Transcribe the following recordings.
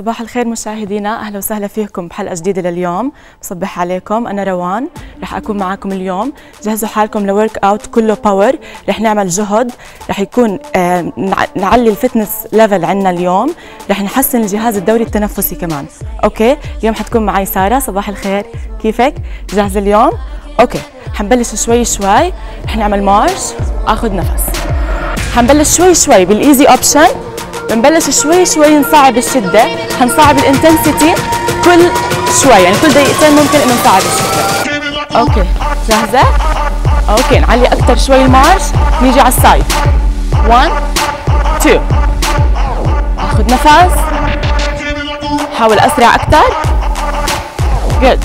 صباح الخير مشاهدينا، اهلا وسهلا فيكم بحلقه جديده لليوم. بصبح عليكم، انا روان، رح اكون معكم اليوم. جهزوا حالكم لورك اوت كله باور، رح نعمل جهد، رح يكون نعلي الفتنس ليفل عندنا اليوم، رح نحسن الجهاز الدوري التنفسي كمان. اوكي، اليوم حتكون معي ساره. صباح الخير، كيفك؟ جاهزه اليوم؟ اوكي، حنبلش شوي شوي، رح نعمل مارش، اخذ نفس. حنبلش شوي شوي بالايزي اوبشن، بنبلش شوي شوي نصعب الشدة، حنصعب الانتنسيتي كل شوي، يعني كل دقيقتين ممكن انه نصعب الشدة. اوكي، جاهزة؟ اوكي، نعلي اكثر شوي المارش، نيجي على السايد. 1 2، اخذ نفس، حاول اسرع اكثر. جود.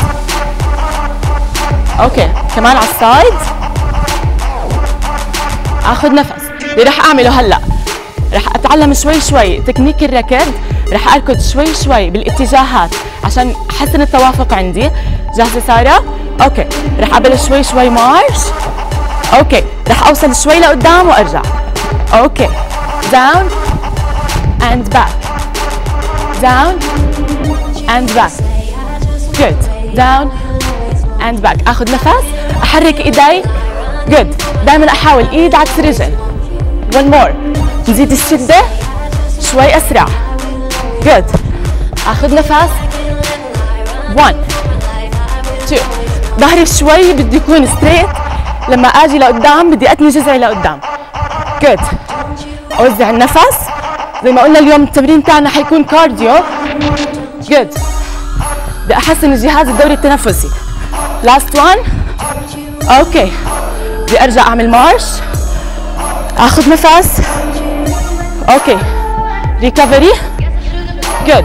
اوكي، كمان على السايد، اخذ نفس. اللي رح اعمله هلا رح اتعلم شوي شوي تكنيك الركض، رح اركض شوي شوي بالاتجاهات عشان احسن التوافق عندي. جاهزه ساره؟ اوكي، رح ابلش شوي شوي مارش. اوكي، رح اوصل شوي لقدام وارجع. اوكي، داون اند باك، داون اند باك. جود. داون اند باك. اخذ نفس، احرك ايدي. جود. دائما احاول ايد عكس رجل. one more. نزيد الشدة شوي أسرع. جود. آخذ نفس. 1 2. ظهري شوي بدي يكون ستريت، لما آجي لقدام بدي أتني جذعي لقدام. جود. أوزع النفس. زي ما قلنا اليوم التمرين تاعنا حيكون كارديو. جود. بدي أحسن الجهاز الدوري التنفسي. لاست 1. أوكي، بدي أرجع أعمل مارش، آخذ نفس. اوكي، ريكفري. جود.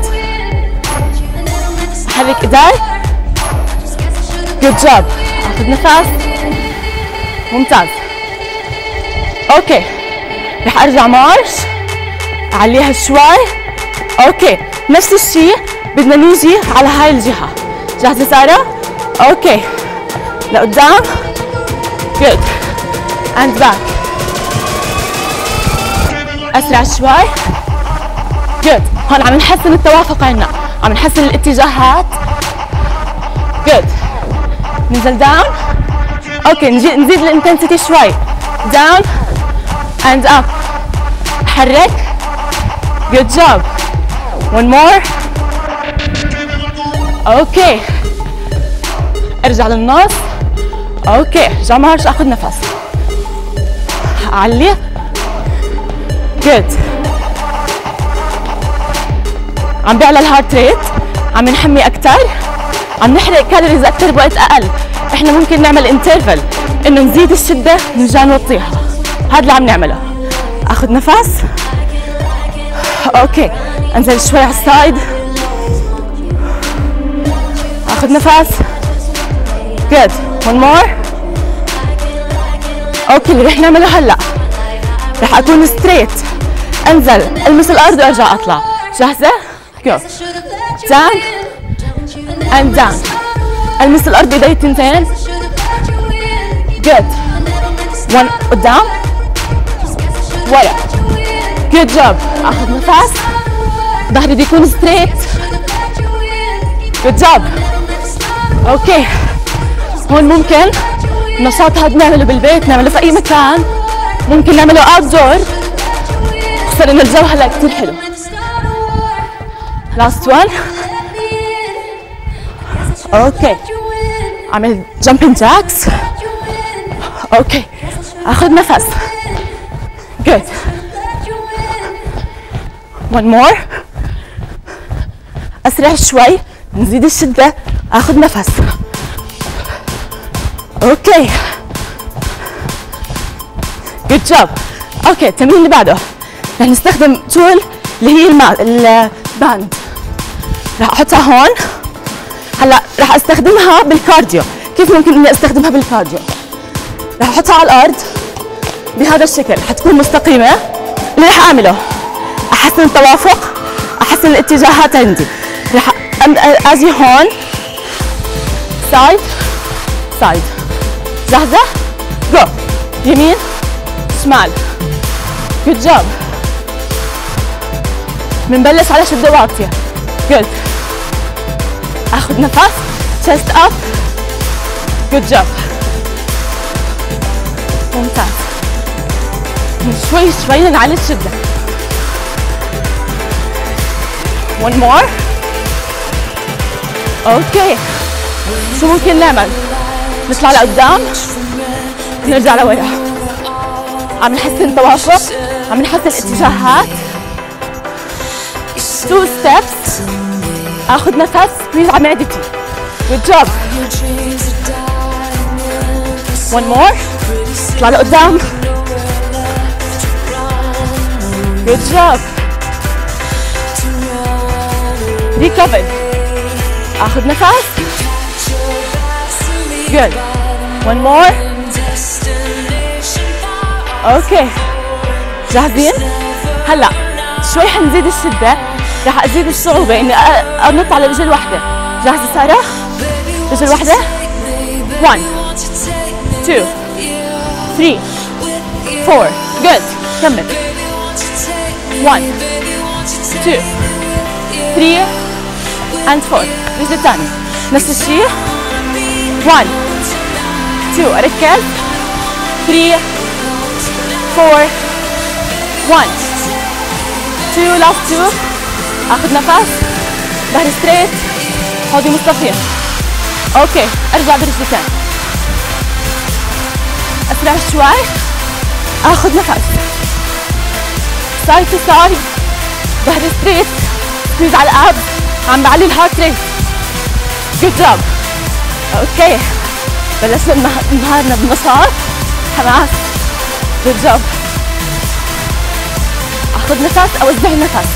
احرك ايدي. جود جوب. اخذ نفس. ممتاز. اوكي، رح ارجع مارش، اعليها شوي. اوكي، نفس الشيء بدنا نيجي على هاي الجهة. جاهزة سارة؟ اوكي، لقدام. جود. اند باك. اسرع شوي. جود. هون عم نحسن التوافق عنا، عم نحسن الاتجاهات. جود. ننزل داون. اوكي، نزيد الانتنسيتي شوي. داون اند اب. حرك. جود جوب. one more. اوكي، ارجع للنص. اوكي، ارجع مارش، اخذ نفس، اعلي. جود. عم بيعلى الهارت ريت، عم نحمي اكثر، عم نحرق كالوريز اكثر بوقت اقل. احنا ممكن نعمل انترفل انه نزيد الشده نرجع نوطيها، هذا اللي عم نعمله. اخذ نفس. اوكي، انزل شوي على السايد، اخذ نفس. جود. one more. اوكي، اللي رح نعمله هلا رح اكون ستريت، انزل المس الارض وارجع اطلع. جاهزه؟ جو. داون اند داون. المس الارض بايدي التنتين. جود. 1 قدام، ورا. جود جوب. اخذ نفس، ظهري بده يكون ستريت. جود جوب. اوكي، هون ممكن النشاط هذا نعمله بالبيت، نعمله في اي مكان، ممكن نعمله اوت دور، خصوصا انه الجو هلا كثير حلو. لاست 1. اوكي، اعمل جامبينج جاكس. اوكي، اخذ نفس. جود. one more. اسرع شوي، نزيد الشدة، اخذ نفس. اوكي، جود جوب. اوكي، التمرين اللي بعده رح نستخدم تول اللي هي الباند، رح احطها هون. هلا رح استخدمها بالكارديو. كيف ممكن اني استخدمها بالكارديو؟ رح احطها على الارض بهذا الشكل، حتكون مستقيمه. اللي رح اعمله احسن التوافق، احسن الاتجاهات عندي. رح اجي هون، سايد سايد. جاهزه؟ جو. يمين شمال. جود جوب. بنبلش على شده واطيه. good. اخذ نفس chest up. good job. ممتاز. شوي شوي لنعلي الشدة. one more. اوكي. شو ممكن نعمل؟ نطلع لقدام نرجع لورا. عم نحسن توافق، عم نحسن اتجاهات. 2 steps. اخذ نفس squeeze على معدتي. good job. one more. اطلع لقدام. good job. recover. اخذ نفس. good. one more. اوكي جاهزين؟ هلا شوي حنزيد الشدة، رح ازيد الصعوبة اني انط على رجل واحدة. جاهزة سارة؟ رجل واحدة. 1 2 3 4 good. كمل. 1 2 3 and 4. الرجل الثاني نفس الشيء. 1 2 اركز. 3 4 1 2 last 2. اخذ نفس. ظهري ستريت، حوضي مستقيم. اوكي ارجع برجلتين. اسرع شوي. اخذ نفس. سايد تو سايد. ظهري ستريت. سكويز على الاب. عم بعلي الهارت ريت. جود جوب. اوكي بلشنا نهارنا بنشاط حماس. جود جوب. اخذ نفس، اوزع النفس.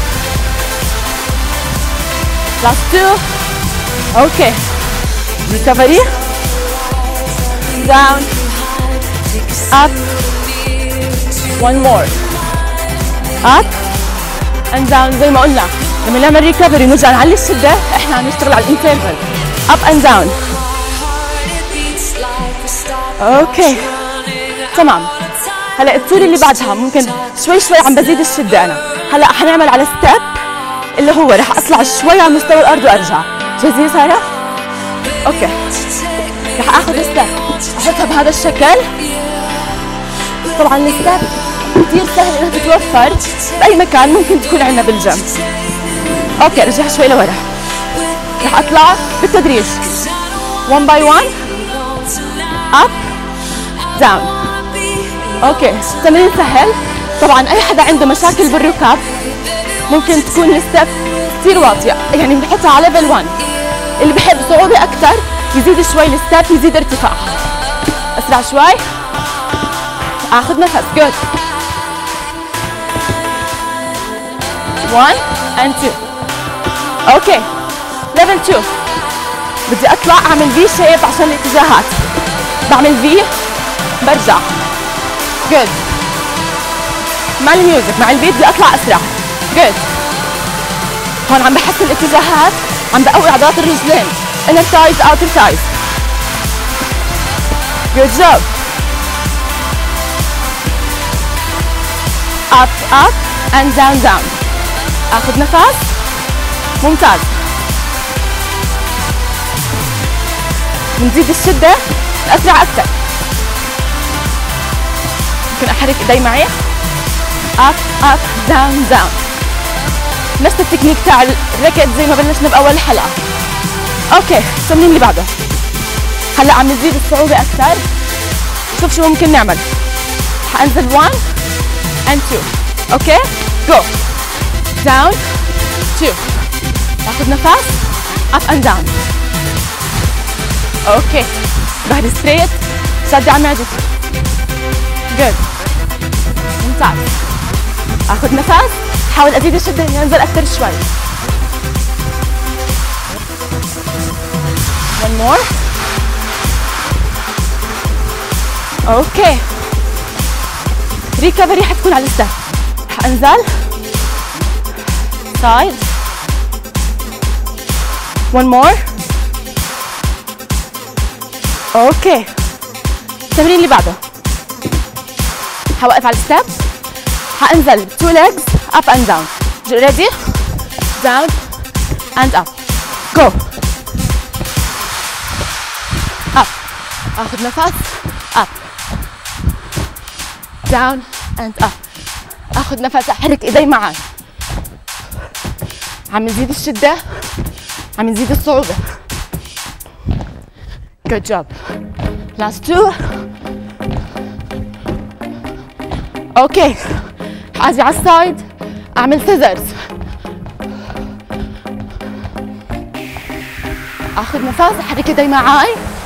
last 2. اوكي recovery. down up. one more. up and down. زي ما قلنا لما نعمل ريكفري نرجع نعلي الشدة، احنا عم نشتغل على الانترفال. up and down. اوكي تمام. هلا الطول اللي بعدها ممكن شوي شوي عم بزيد الشدة انا. هلا حنعمل على ستيب اللي هو رح اطلع شوي على مستوى الارض وارجع. جاهزين يا سارة؟ اوكي رح اخذ الستيب احطها بهذا الشكل. طبعا الستيب كثير سهل انها تتوفر باي مكان، ممكن تكون عندنا بالجيم. اوكي رجع شوي لورا. رح اطلع بالتدريج 1 by 1 up down. اوكي تمرين سهل. طبعا اي حدا عنده مشاكل بالركاب ممكن تكون الستيب كثير واطيه، يعني بنحطها على ليفل 1. اللي بحب صعوبه اكثر يزيد شوي الستيب، يزيد ارتفاع. اسرع شوي. اخذ نفس. جود. 1 and 2. اوكي ليفل 2 بدي اطلع اعمل في شيب عشان الاتجاهات. بعمل في برجع. جود. مع الميوزك مع البيت بدي اطلع اسرع. جود. هون عم بحسن الاتجاهات، عم بقوي عضلات الرجلين. inner thighs outer thighs. good job. up up and down down. اخذ نفس. ممتاز. بنزيد الشدة اسرع اكثر. ممكن احرك ايدي معي. up up down down. نفس التكنيك تاع الركض زي ما بلشنا باول الحلقه. اوكي التمرين اللي بعده. هلا عم نزيد الصعوبه اكثر. شوف شو ممكن نعمل. حانزل 1 and 2. اوكي جو. down 2. باخذ نفس. up and down. اوكي ظهري ستريت، شادة على معدتي. جود. ممتاز. اخذ نفس، حاول ازيد الشدة اني انزل اكثر شوي. one more. اوكي ريكفري حتكون على الستيب. حانزل سايد. one more. اوكي التمرين اللي بعده. حوقف على الستيب. حانزل 2 legs up and down. ready. down and up. Go. Up. اخذ نفس. Up. Down and up. اخذ نفس، احرك ايدي معي. عم نزيد الشدة، عم نزيد الصعوبة. Good job. Last two. اوكي. حاجي على السايد، اعمل سيزرز. اخذ نفس، احرك ايدي معاي.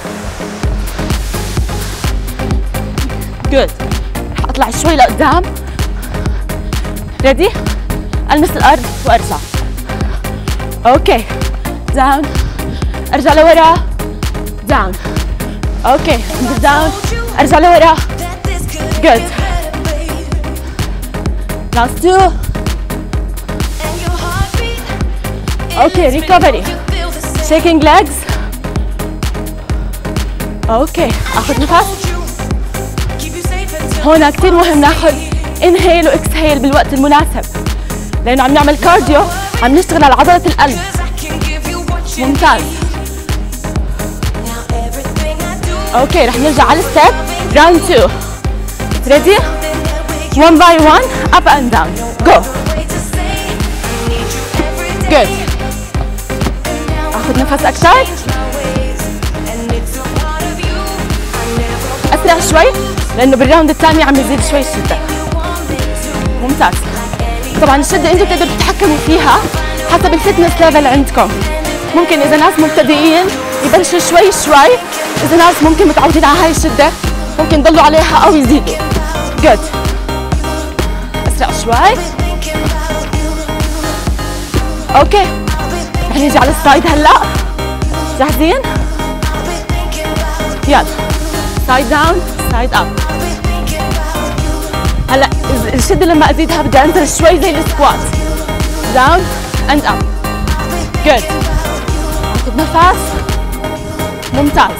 Good. رح اطلع شوي لقدام. Ready؟ المس الارض وارجع. اوكي. Down. ارجع لورا. Down. اوكي. انزل داون. ارجع لورا. Good. Last two. اوكي. Recovery. Shaking legs. اوكي. اخذ نفس. هون كثير مهم ناخذ inhale و exhale بالوقت المناسب، لانه عم نعمل كارديو، عم نشتغل على عضلة القلب. ممتاز. اوكي. رح نرجع على الستيب. راوند 2. Ready؟ 1 by 1 up and down. Go. Good. اخذ نفس اكثر. اسرع شوي لانه بالراوند الثاني عم يزيد شوي الشده. ممتاز. طبعا الشده انتم بتقدروا تتحكموا فيها حسب الفتنس ليفل عندكم. ممكن اذا ناس مبتدئين يبلشوا شوي شوي، اذا ناس ممكن متعودين على هاي الشده ممكن يضلوا عليها او يزيدوا. جود. اسرع شوي. اوكي. رح نيجي على السايد هلا. جاهزين؟ يلا. سايد داون، سايد اب. هلا الشده لما ازيدها بدي انزل شوي زي السكوات. داون اند اب. جود. اخذ نفس. ممتاز.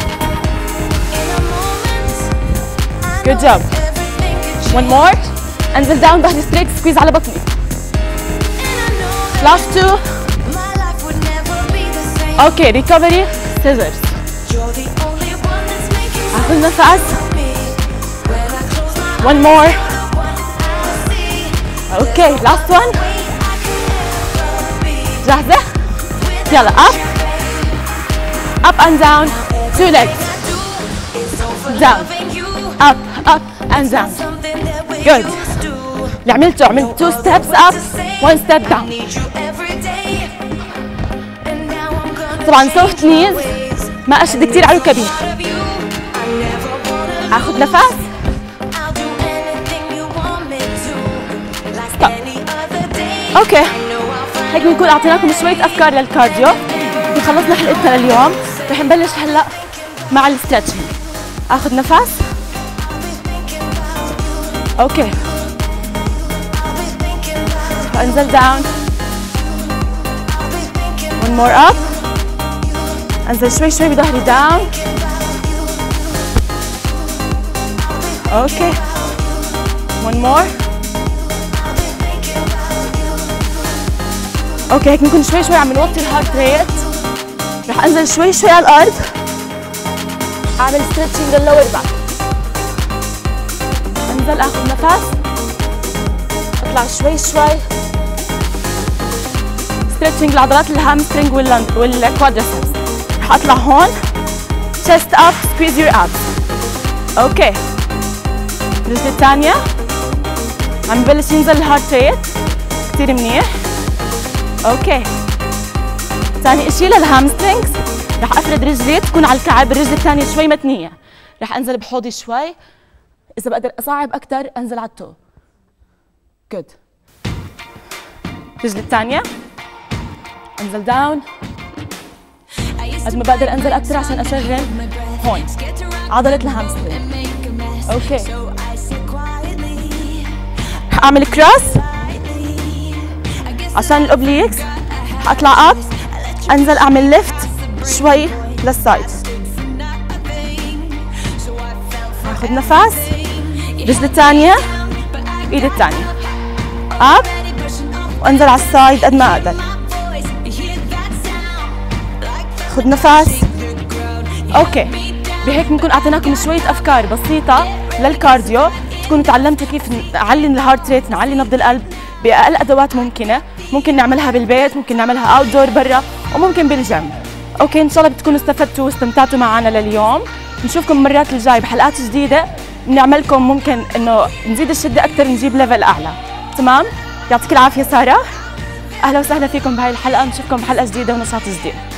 جود جوب. one more. انزل داون، ظهري ستريت، سكويز على بطني. last two. اوكي. ريكفري. سيزرز. اخذ نفس. one more. اوكي. last one. جاهزة؟ يلا. up. up and down. two legs. down. up up and down. good. اللي عملته عملت 2 steps up 1 step down. طبعا soft knees، ما اشد كثير على ركبي. اخذ نفس. stop. اوكي. هيك بنكون اعطيناكم شوية افكار للكارديو. خلصنا حلقتنا لليوم. رح نبلش هلا مع الستريتشنج. اخذ نفس. اوكي. انزل داون. one more up. انزل شوي شوي بظهري داون. اوكي. one more. اوكي. هيك بنكون شوي شوي عم نوطي الهارت ريت. رح انزل شوي شوي على الارض، اعمل ستريتشنج للور باك. انزل اخذ نفس، اطلع شوي شوي ستريتشنج لعضلات الهامسترنج والكوادريسبس. رح اطلع هون chest up squeeze your abs. اوكي. الرجل الثانية عم ببلش ينزل الهارت ريت كثير منيح. اوكي. ثاني اشي للهامسترينجز، رح افرد رجلي تكون على الكعب، الرجل الثانية شوي متنية. رح انزل بحوضي شوي، إذا بقدر أصعب أكثر أنزل على التو. جود. الرجل الثانية انزل داون. قد ما بقدر انزل أكثر عشان أشغل هون عضلة الهامسترينج. اوكي. هعمل كروس عشان الاوبليكس. هطلع اب، انزل اعمل ليفت شوي للسايد. اخذ نفس. الرجل الثانية، ايد الثانية. اب وانزل على السايد قد ما اقدر. خد نفس. اوكي، بهيك بنكون اعطيناكم شويه افكار بسيطه للكارديو، تكونوا تعلمتوا كيف نعلي الهارت ريت، نعلي نبض القلب باقل ادوات ممكنه. ممكن نعملها بالبيت، ممكن نعملها اوت دور برا، وممكن بالجيم. اوكي، ان شاء الله بتكونوا استفدتوا واستمتعتوا معنا لليوم. نشوفكم المرات الجاي بحلقات جديده، بنعملكم ممكن انه نزيد الشده اكثر، نجيب ليفل اعلى. تمام؟ يعطيك العافيه ساره، اهلا وسهلا فيكم بهاي الحلقه، نشوفكم بحلقه جديده ونشاط جديد.